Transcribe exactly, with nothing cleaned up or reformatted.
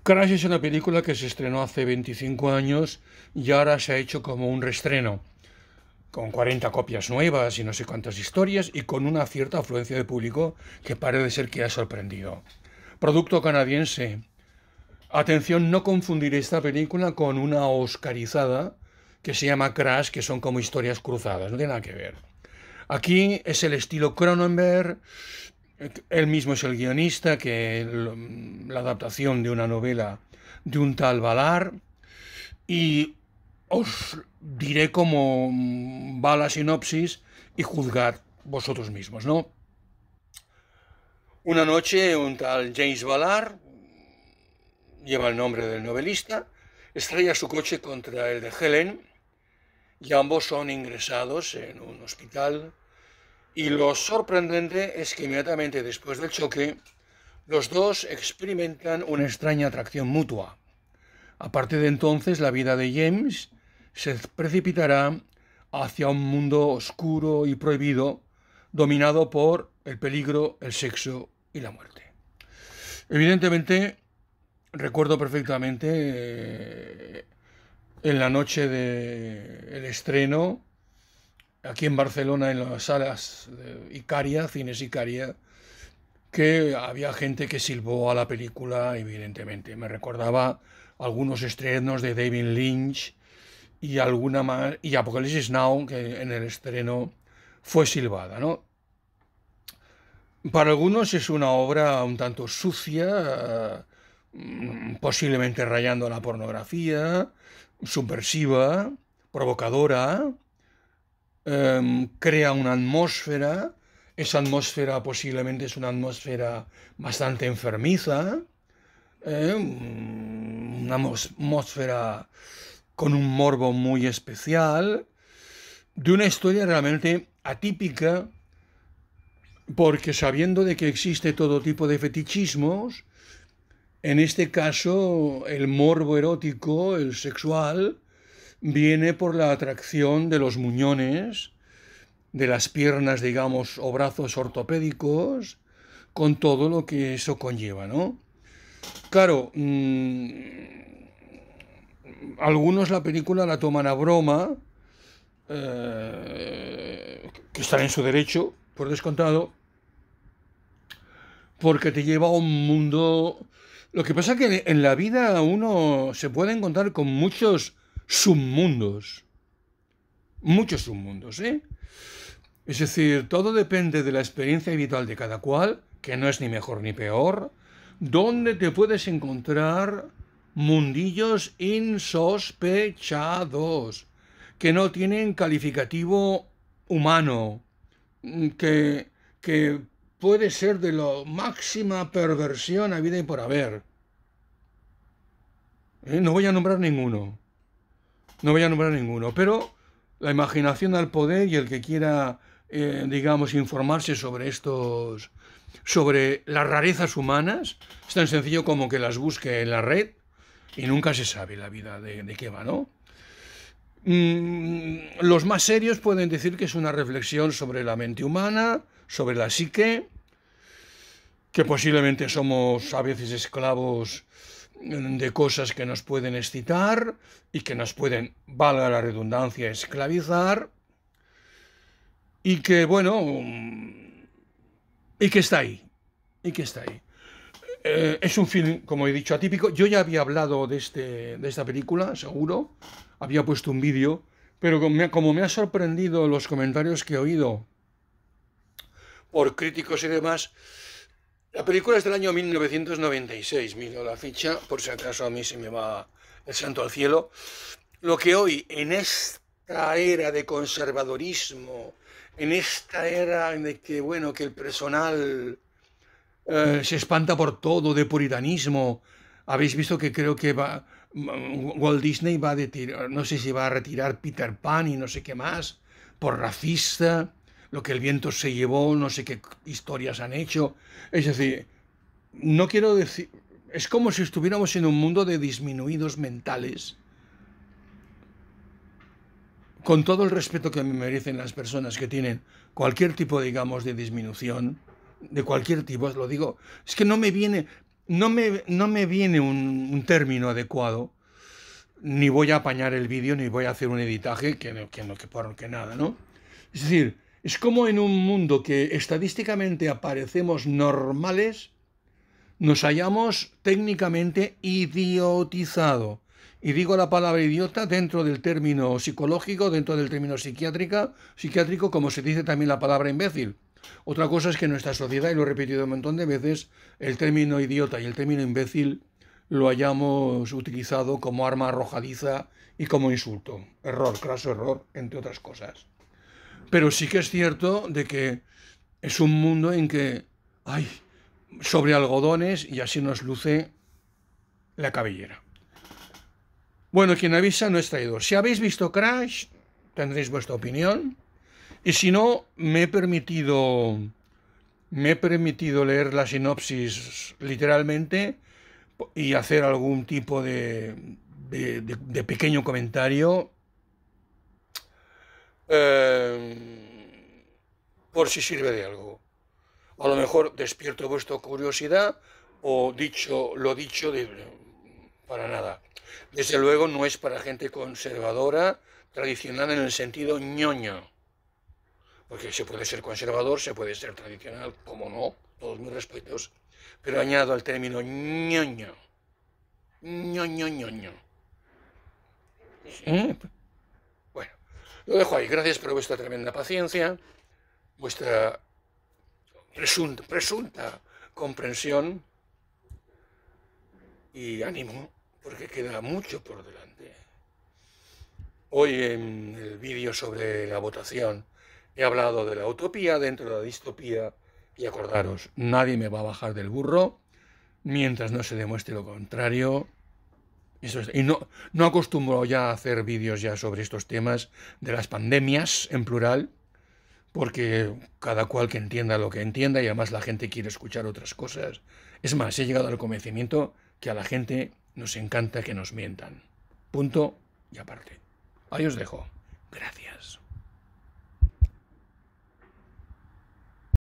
Crash es una película que se estrenó hace veinticinco años y ahora se ha hecho como un reestreno, con cuarenta copias nuevas y no sé cuántas historias y con una cierta afluencia de público que parece ser que ha sorprendido. Producto canadiense. Atención, no confundir esta película con una oscarizada que se llama Crash, que son como historias cruzadas, no tiene nada que ver. Aquí es el estilo Cronenberg. Él mismo es el guionista, que la adaptación de una novela de un tal Ballard. Y os diré cómo va la sinopsis y juzgad vosotros mismos, ¿no? Una noche un tal James Ballard, lleva el nombre del novelista, estrella su coche contra el de Helen y ambos son ingresados en un hospital. Y lo sorprendente es que inmediatamente después del choque, los dos experimentan una extraña atracción mutua. A partir de entonces, la vida de James se precipitará hacia un mundo oscuro y prohibido, dominado por el peligro, el sexo y la muerte. Evidentemente, recuerdo perfectamente eh, en la noche del estreno, aquí en Barcelona, en las salas de Icaria, Cines Icaria, que había gente que silbó a la película, evidentemente. Me recordaba algunos estrenos de David Lynch y alguna más, y Apocalipsis Now, que en el estreno fue silbada, ¿no? Para algunos es una obra un tanto sucia, posiblemente rayando la pornografía, subversiva, provocadora. Um, crea una atmósfera, esa atmósfera posiblemente es una atmósfera bastante enfermiza, eh, una atmósfera con un morbo muy especial, de una historia realmente atípica, porque sabiendo de que existe todo tipo de fetichismos, en este caso el morbo erótico, el sexual, viene por la atracción de los muñones, de las piernas, digamos, o brazos ortopédicos, con todo lo que eso conlleva, ¿no? Claro, mmm, algunos la película la toman a broma, eh, que están en su derecho, por descontado, porque te lleva a un mundo... Lo que pasa es que en la vida uno se puede encontrar con muchos submundos, muchos submundos, ¿eh? Es decir, todo depende de la experiencia habitual de cada cual, que no es ni mejor ni peor, donde te puedes encontrar mundillos insospechados, que no tienen calificativo humano, que, que puede ser de la máxima perversión a vida y por haber. ¿Eh? No voy a nombrar ninguno. No voy a nombrar ninguno, pero la imaginación al poder y el que quiera, eh, digamos, informarse sobre estos, sobre las rarezas humanas, es tan sencillo como que las busque en la red y nunca se sabe la vida de, de qué va, ¿no? Mm, los más serios pueden decir que es una reflexión sobre la mente humana, sobre la psique, que posiblemente somos a veces esclavos de cosas que nos pueden excitar y que nos pueden, valga la redundancia, esclavizar, y que, bueno, y que está ahí, y que está ahí. Eh, es un film, como he dicho, atípico. Yo ya había hablado de, este, de esta película, seguro, había puesto un vídeo, pero como me, como me ha sorprendido los comentarios que he oído por críticos y demás. La película es del año mil novecientos noventa y seis, miro la ficha, por si acaso a mí se me va el santo al cielo. Lo que hoy, en esta era de conservadorismo, en esta era de que, bueno, que el personal eh, se espanta por todo, de puritanismo, habéis visto que creo que va, Walt Disney va a retirar, no sé si va a retirar Peter Pan y no sé qué más, por racista... Lo que el viento se llevó, no sé qué historias han hecho. Es decir, no quiero decir... Es como si estuviéramos en un mundo de disminuidos mentales. Con todo el respeto que me merecen las personas que tienen cualquier tipo, digamos, de disminución, de cualquier tipo, os lo digo, es que no me viene... no me, no me viene un, un término adecuado, ni voy a apañar el vídeo, ni voy a hacer un editaje, que no, que no, que por que nada, ¿no? Es decir, es como en un mundo que estadísticamente aparecemos normales, nos hayamos técnicamente idiotizado. Y digo la palabra idiota dentro del término psicológico, dentro del término psiquiátrica, psiquiátrico, como se dice también la palabra imbécil. Otra cosa es que en nuestra sociedad, y lo he repetido un montón de veces, el término idiota y el término imbécil lo hayamos utilizado como arma arrojadiza y como insulto. Error, craso error, entre otras cosas. Pero sí que es cierto de que es un mundo en que, ay, sobre algodones y así nos luce la cabellera. Bueno, quien avisa no es traidor. Si habéis visto Crash, tendréis vuestra opinión. Y si no, me he permitido, me he permitido leer la sinopsis literalmente y hacer algún tipo de, de, de, de pequeño comentario eh, por si sirve de algo. A lo mejor despierto vuestra curiosidad o dicho lo dicho de, para nada. Desde luego no es para gente conservadora, tradicional en el sentido ñoño. Porque se puede ser conservador, se puede ser tradicional, como no, todos mis respetos. Pero añado el término ñoño. ñoño, ñoño. ¿Eh? Bueno, lo dejo ahí. Gracias por vuestra tremenda paciencia, vuestra presunta, presunta comprensión y ánimo, porque queda mucho por delante. Hoy en el vídeo sobre la votación he hablado de la utopía dentro de la distopía y acordaros, nadie me va a bajar del burro mientras no se demuestre lo contrario. Eso es, y no, no acostumbro ya a hacer vídeos ya sobre estos temas de las pandemias en plural, porque cada cual que entienda lo que entienda y además la gente quiere escuchar otras cosas. Es más, he llegado al convencimiento que a la gente nos encanta que nos mientan. Punto y aparte. Ahí os dejo. Gracias.